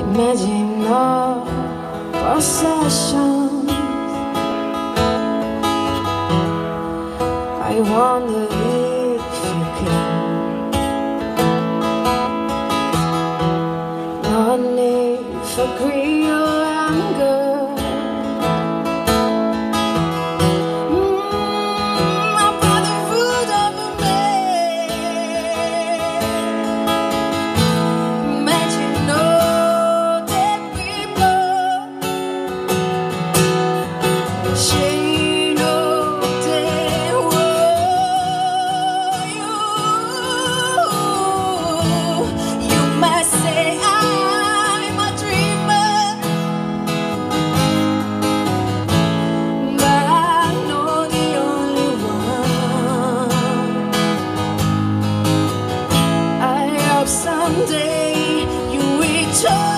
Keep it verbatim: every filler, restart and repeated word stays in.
Imagine our possessions. I wonder if you can. No need for greed or anger. Mm, I brought the food over me. Imagine all that people she know they were you. You might say I'm a dreamer, but I know the only one. I hope someday you return.